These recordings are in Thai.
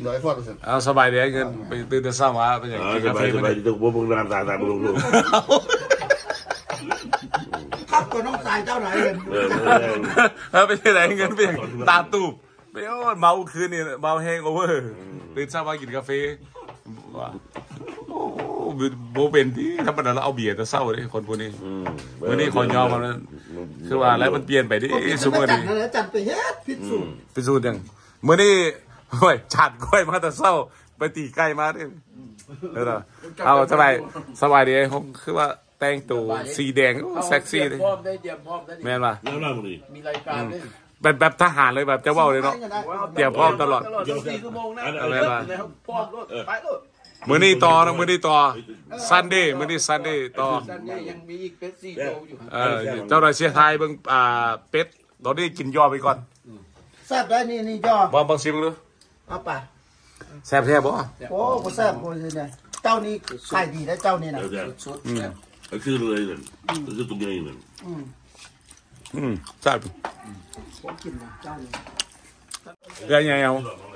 ร้อยฟอดเปอร์เซ็นต์เอาสบายดีเงินไปตื่นแต่เช้ามาเป็นอย่างสบายสบายที่ตัวบุ้งนานตาบุ้งลูกครับตัวน้องสายเจ้าไหนไปที่ไหนเงินเป็นตาตูบไปโอ้เมาคืนนี่เมาแห้งโอเวอร์ตื่นเช้ามากินกาแฟโบเป็นที่ธรรมดาเราเอาเบียร์จะเศร้าเลยคนพวกนี้วันนี้ขอยอมมันคือว่าแล้วมันเปลี่ยนไปที่สุดเลยจัดไปเฮ็ดพิสูจน์ยังเมื่อนี้โอ้ยฉัดก้อยมาแต่เศร้าไปตีไก่มาดิเอาสบายดีผมคือว่าแต่งตัวสีแดงเซ็กซี่เลยแม่นป่ะมีรายการเลยแบบทหารเลยแบบจะว่าเลยเนาะเตรียมพร้อมตลอด 4 ชั่วโมงนะพร้อมรถไปรถมื้อนี้ต่อนะมื้อนี้ต่อซันเดย์มื้อนี้ซันเดย์ต่อยังมีอีกเป็ด4 โลอยู่เจ้าหน่อยเชียร์ไทยเบิ่งเป็ดตอนนี้กินย่อไปก่อนแซ่บได้นี่ย่อบางซิมดูเอาป่ะแซ่บบ่โอ้บ่แซ่บบ่เนี่ยเจ้านี่ขายดีได้เจ้านี่นะคือเลยนั่นคือตรงนี้นั่นแซ่บผมกินเจ้านี่ยังไงเอา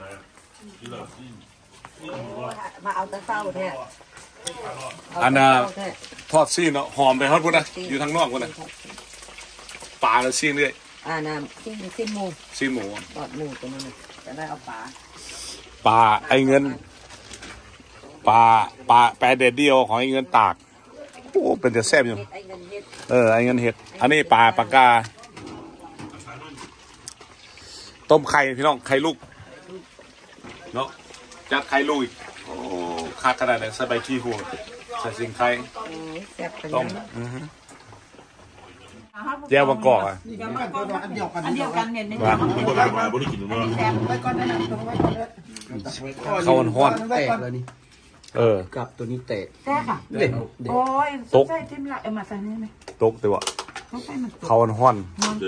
มาเอาตะเศร้าแท้อันน่ะทอดซีนเนาะหอมไปฮอดพุ่นนะอยู่ทางนอกพุ่นนะปลาแล้วซีนเรื่อยน้ำซีนหมูทอดหมูตัวนั้นจะได้เอาปลาไอ้เงินปลาแปรเด็ดเดียวของไอ้เงินตากโอ้เป็นจะแซ่บอยู่ไอ้เงินเห็ดอันนี้ปลากาต้มไข่พี่น้องไข่ลูกเนาะจัดไข่ลูกอีกโอ้คาขนาดไหนใส่ใบขี้หัวใส่สิงไข่ต้มแจ่วบางกอกอ่ะอันเดียวกันเนี่ยนี่มาบริกินมาเขาห้อนแตกเลยนี่กับตัวนี้แตกค่ะโอ้ยใส่ทิมละมาใส่นี่ไหมตกแต่ว่าเขาห้อน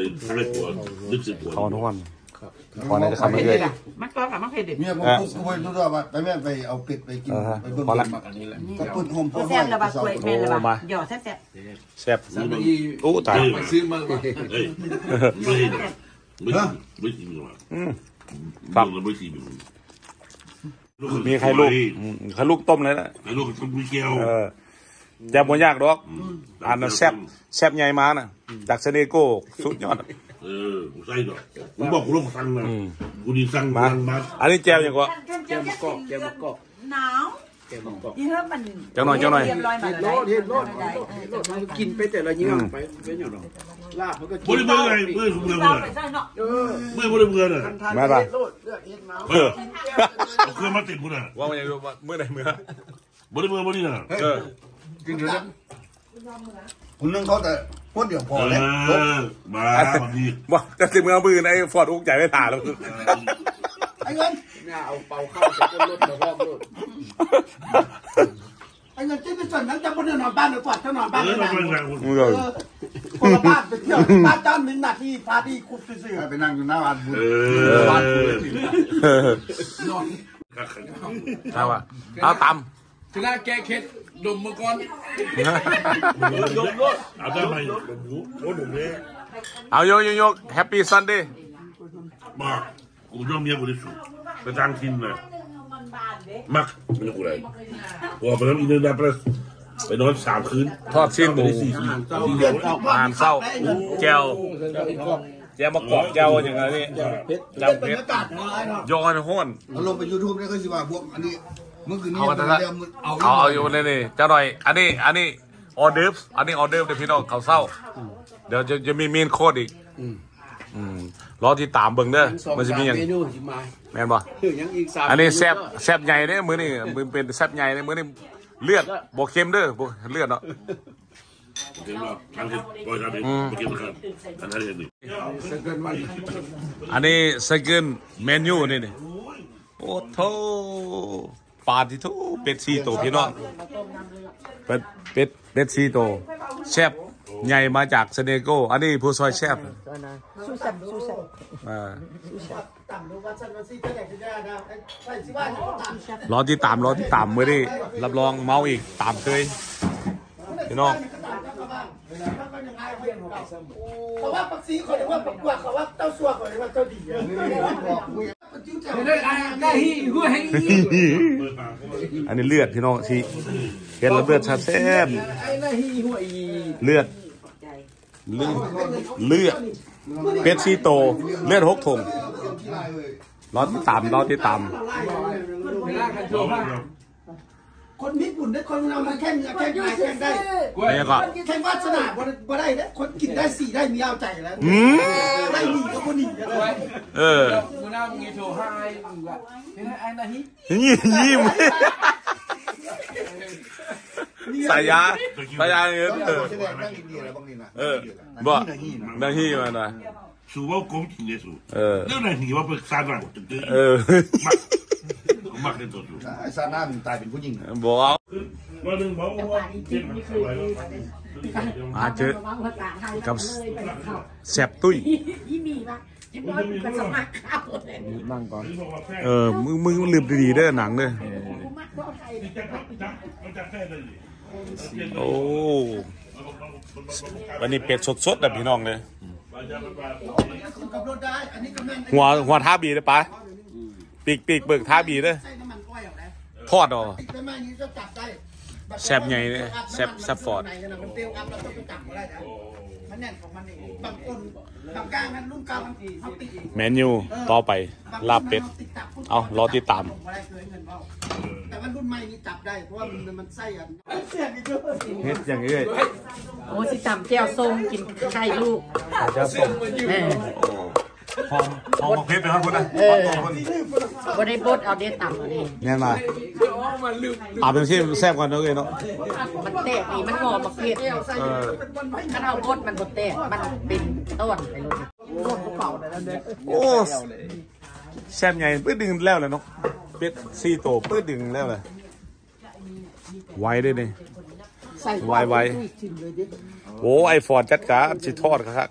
เขาห้อนพอในจะทำไม่ได้มักก็กับมักเผ็ดดิเนี่ยผมคุยรู้ว่าไปแม่ไปเอาเป็ดไปกินไปเบิ่งมักอันนี้แหละก็ปุ่นโฮมแซ่บระบาดกล้วยแม่ระบาดหยอดแซ่บโอ้ตายไปซื้อมาไม่กินหรอกมีใครลูกต้มเลยนะลูกต้มมีเกี๊ยวแจ่บมันยากดอกอันนั้นแซ่บใหญ่มาน่ะจากเซเนโก้สุดยอดใส่ดอกผมบอกคุณลงสั่งนะคุณดีสั่งมาอันนี้แจ่วอย่างกว่าแจ่วมะกอกหนาวยี่ห้อมันเจ้าหน่อยเกินไปแต่ละยี่ห้อไปเป็นอย่างไรลาบมันก็กินเมื่อคุณเมื่อน่ะมาป่ะเอาเครื่องมาติดคุณน่ะว่ามันยังรู้ว่าเมื่อไหร่เมื่อน่ะกินเถอะคุณนึงเขาแต่พวกเดียวพอเลยมาดีว่าจะติดมือมือในฟอร์ดอุ้งใหญ่ไม่ถ่าแล้วไอ้เงินเนี่ยเอาเป่าเข้าจากรถมาพร้อมรถไอ้เงินที่เป็นส่วนนั้นจะคนนอนบ้านหรือเปล่าจะนอนบ้านไหนคนละบ้านไปเที่ยวบ้านจ้ามีหน้าที่พาที่คุดซื่อไปนั่งอยู่หน้าบ้านบ้านนอนเอาตำทีแรกแกเค็ดดมมือก่อนดมรถเอาได้ไหมดมหูโอ้ดมเลยเอาโยแฮปปี้ซันเดย์มากูยอมเมียกูดิสุไปจ้างทีมเลยมักไม่กูเลยว่าไปน้ำอินเดียนาประไปนอน3 คืนทอดชิ้นหมูอาหารเศร้าแก้วมากรอบแก้วอย่างไรนี่จำเพชรย้อนห้นเอาลงไป YouTube นี่ก็สิว่าพวกอันนี้มึงคือนี่เอาอยู่นี่เจ้าหน่อยอันนี้ออเดิร์ฟเดี๋ยวพี่น้องเขาเศร้าเดี๋ยวจะมีเมนโคดอีกรอที่ตามเบิ่งเด้อมันจะมีอย่างแม่นบ่อันนี้แซ่บใหญ่เนี่ยมือนี่มือเป็นแซ่บใหญ่เนี่ยมือนี่เลือดบวกเค็มเด้อเลือดเนาะอันนี้เซคันด์เมนูนี่โอ้โธ่ปลาที่ทุเป็ด4 ตัวพี่น้องเป็ด4 ตัวแซ่บใหญ่มาจากเซเนโกอันนี้ผู้ซอยแซ่บรอที่ตามมือดิรับรองเมาอีกตามเคยพี่น้องเขาว่าปักซีเขาเรียกว่าปักกว่าเขาว่าเต้าซัวเขาเรียกว่าเต้าดีอันนี้เลือดพี่น้องสิเห็นแล้วเลือดชาแซ่บเลือดเป็ดซีโตเลือด6 ถุงรอที่ตามคนญี่ปุ่นได้คนเรามาแข่งได้แข่งวาสนาบ่ได้เนี่ยคนกินได้4ได้มีเอาใจแล้วได้หนีก็คนหนีมูน่ามีโชว์ให้ไอ้นาฮิยิ้มสายยาเงินบ่นาฮีมาหน่อยสูว่า公平的สูเรื่องไหนที่ว่าเป็นซานามักในตัวสูซานามันตายเป็นผู้หญิงบอกเอาวันหนึ่งบอกว่ามาเจอกับแสบตุ้ยนั่งก่อนมึงลืมดีๆเด้อหนังเด้อโอ้วันนี้เป็ดสดๆแบบพี่น้องเลยหัวท่าบีเลยปะปีกเบิกท่าบีเลยทอดออกแซบใหญ่เลยแซบฟอร์ดเมนูต่อไปลาบเป็ดเอารอติดตามแต่ว่ารุ่นใหม่นี่จับได้เพราะว่ามันไส้อันเฮ็ดอย่างนี้เลยโอ้สิตำแก้วส้มกินไข่ลูกแก้วส้มหอมเพชรนะครับคุณนะบ่ได้บดเอาเด็ดต่ำอันนี้แน่นอนเป็นที่แซ่บกว่าน้องเลยเนาะมันแตกนี่มันหอมมะเขือถ้าเอาบดมันบดแตกมันเป็นต้นไปเลยโอ้แซ่บใหญ่ปื้ดดึงแล้วเลยเนาะเป็ด4 โตปื้ดดึงแล้วเลยไวด้วยนี่ไวโอ้ไอฟอร์ดจัดการจิทอดครับ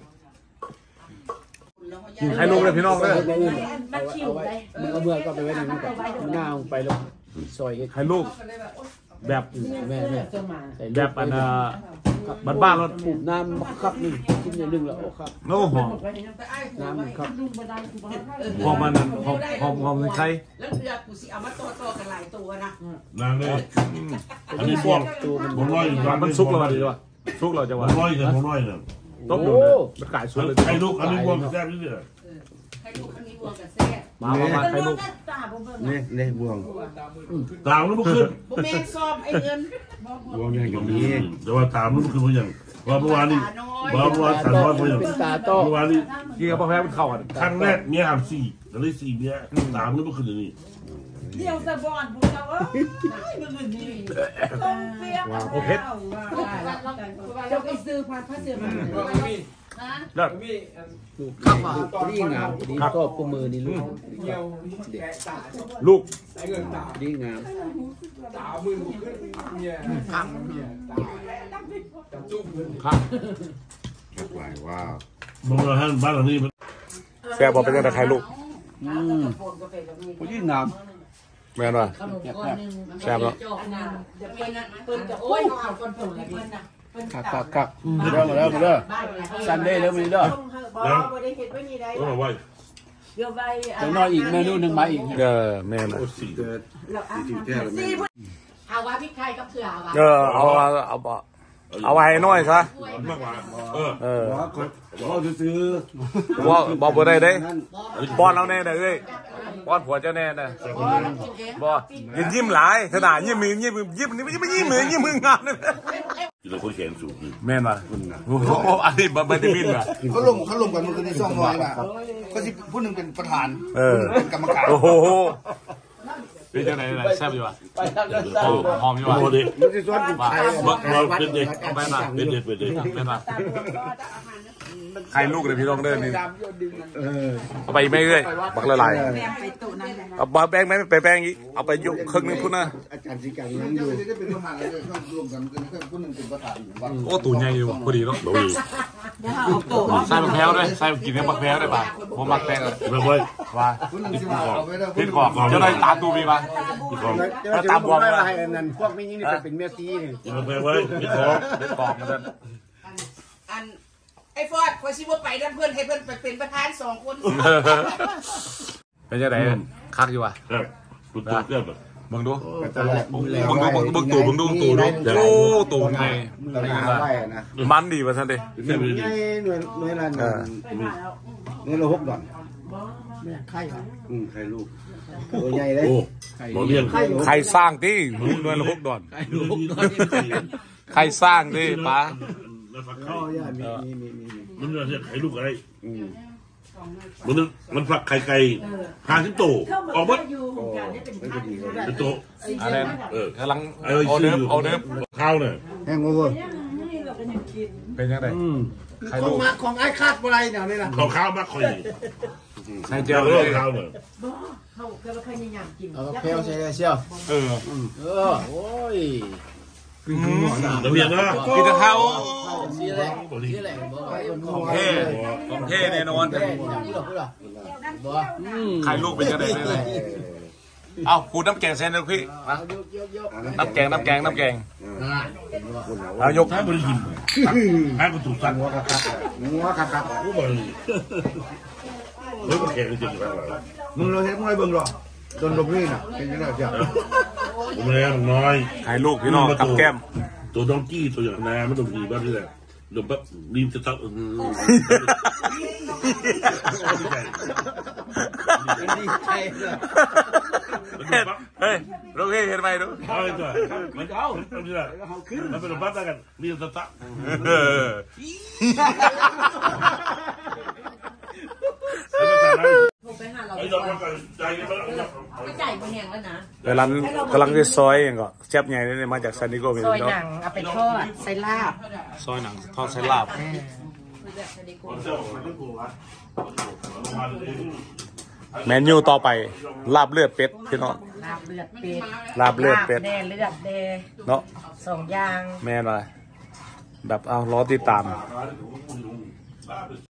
ให้ลูกเลยพี่น้องเลยมันเอาเมื่อก็ไปไว้ในนั้นก่อนหน้าไปแล้วซอยให้ลูกแบบแม่แบบอันบ้านๆรถปลูกน้ำครับนึงกินอย่างนึงแล้วครับโน้หอมน้ำครับหอมมันหอมใครแล้วเรือกูสิเอามาต่อกันหลายตัวนะนางเลยอันนี้พวกผมร้อยมันซุกเราดีด้วยซุกเราจะว่าผมร้อยเนี่ยต้มดูมันกลายซุกเลยไข่ลูกอันนี้บวงแซ่บนี่เลยไข่ลูกอันนี้บวงกับแซ่บมาไข่ลูกเนี่ยบวงตามแล้วมันขึ้นบุเมนซ้อมไอ้เงินบวงอย่างนี้แต่ว่าตามแล้วมันขึ้นเพราะอย่างว่าเมื่อวานนี้300เพราะอย่างเมื่อวานนี้กินกับพ่อแพ้มันเข้ากันครั้งแรกเมีย4แล้วเลย4เมียตามแล้วมันขึ้นอย่างนี้เดี๋ยวสะบอนพวกเรามันนี่ต้องเปียกโอเคเราไปซื้อผ้าเสื้อมาเลิศครับดีงามดีก็ประมือนี่ลูกดีงามครับว้าวบางท่านบ้านหลังนี้แซ่บบอกเป็นยังไงใครลูกดีงามแม่นว่ะแซ่บแล้วครับเด้อซันเดย์แล้วมีเด้อไว้จะน้อยอีกเมนูหนึ่งมาอีกแม่น่ะเอาว่าพริกไทยกับเกลือเอาไว้ให้น้อยซะเขาซื้อว่าบอกบ่ได้เด้บอลเอาแน่เด้อบอลผัวเจ้าแน่น่ะบอลยิ้มหลายขนาดยิ้มนี่ไม่ยิ้มมืองานเลยเราคนแขนสูงแม่นว่ะโอ้โหอันนี้บัตรบินว่ะเขาลงกันมันก็ได้200น่ะก็สิผู้นึงเป็นประธานเป็นกรรมการโอ้โหเป็นจังไหนล่ะแซ่บอยู่ว่ะหอมอยู่ว่ะมันสิซ้อนกูไข่เป็นเด็กแม่นว่ะเป็นเด็กแม่นว่ะใครลูกเลยพี่น้องเดินนี่เอาไปไม่เลยบักละลายเอาแป้งไม่ไปแป้งอีกเอาไปยกครึ่งนึงพุ่นนะอาจารย์สีกันยังอยู่โอ้ตู่ใหญ่อยู่พอดีเนาะใส่บักแพ้วด้วยใส่กินเนี่ยบักแพ้วได้ป่ะผมบักแป้งเลยเลยว่าพิษขอบจะได้ตามตูมีป่ะแล้วตามบวมอะไรนั่นพวกไม่ยิ่งนี่เป็นเมียซีนี่บักแพ้วไว้พิษขอบมันจะไอ้ฟอดคอยชิว่าไปด้านเพื่อนให้เพื่อนไปเป็นประธาน2 คนไปเป็นยังไงคักอยู่วะครับคุณตัวเกิดแบบมึงดูตลอดมึงตู่ดูโอ้ตู่ไงเราหนาไว้นะมันดีวะท่านดิแค่ไม่ได้หน่วยละหน่วยละ6 ดอนไข่ลูกตัวใหญ่เลยโอ้หมอเลี้ยงใครสร้างที่หน่วยละ6 ดอนใครสร้างที่ป้าแล้วฝักอ๋ไข่มีมันจะไข่ลูกอะไรมันฝักไข่ไก่50 โตออกหมดเป็นโตอะไรกำลังเอาเดิมข้าวเนี่ยแห้งโอเวอร์เป็นยังไงใครขอลูงกมาของไอ้คาดอะไรเนี่ยนี่นะข้าวมากคอยใส่เจเจ้าลเลเลย ยข้าวเนี่ยเอาเพลใส่เชียว โอ้ยระเบียงนะกินข้าวสีแหลกของเท่แน่นอนใครลูกเป็นยังไงเลยเอาขูดน้ำแกงเส้นเลยพี่น้ำแกงเอายกถ้าบริยิมถ้ากูถูกสั่งงัวคักกูบอกเลยเฮ้ยมันแข็งจริงๆแล้วมึงเราเห็นมึงอะไรเบิ่งหรอจนลมนี่น่ะเป็นยังไงเจ้าผมเลยน้อยใครลูกพี่น้องกับแก้มตัวดองกี้ตัวอย่างนาไม่ต้องดีบ้างนี่แหละเดี๋ยวแบบรีบจะตักดีใจเลยเฮ้ยลูกพี่เห็นไหมดูเอาเลยจ้ะมันเอานี่แหละมันเป็นบัตรกันรีบจะตักไอ้ดอกมันก็ใจกันแล้วไม่จ่ายมันแหงแล้วนะกำลังจะซอยอย่างก็แซ่บใหญ่นี่มาจากซานิโกมีซอยหนังเอาไปทอดใส่ลาบซอยหนังทอดไส้ลาบเมนูต่อไปลาบเลือดเป็ดพี่น้องลาบเลือดเป็ดลาบเลือดเป็ดแน่เลือดแดงเนาะ 2 อย่างแม่นอะไรแบบเอาล้อติดตาม